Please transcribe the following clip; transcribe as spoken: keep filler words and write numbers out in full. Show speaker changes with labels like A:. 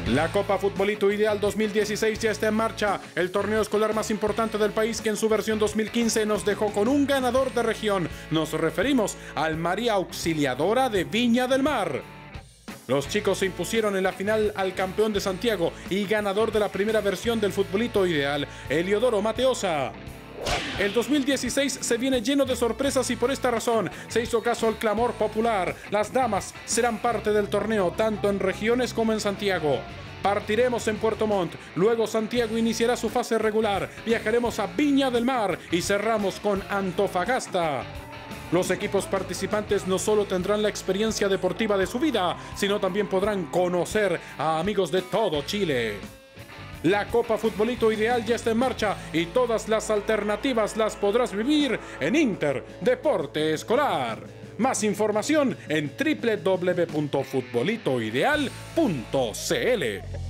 A: La Copa Futbolito Ideal dos mil dieciséis ya está en marcha, el torneo escolar más importante del país que en su versión dos mil quince nos dejó con un ganador de región. Nos referimos al María Auxiliadora de Viña del Mar. Los chicos se impusieron en la final al campeón de Santiago y ganador de la primera versión del Futbolito Ideal, Eliodoro Mateosa. El dos mil dieciséis se viene lleno de sorpresas y por esta razón se hizo caso al clamor popular. Las damas serán parte del torneo tanto en regiones como en Santiago. Partiremos en Puerto Montt, luego Santiago iniciará su fase regular, viajaremos a Viña del Mar y cerramos con Antofagasta. Los equipos participantes no solo tendrán la experiencia deportiva de su vida, sino también podrán conocer a amigos de todo Chile. La Copa Futbolito Ideal ya está en marcha y todas las alternativas las podrás vivir en Inter Deporte Escolar. Más información en doble u doble u doble u punto futbolito ideal punto c l.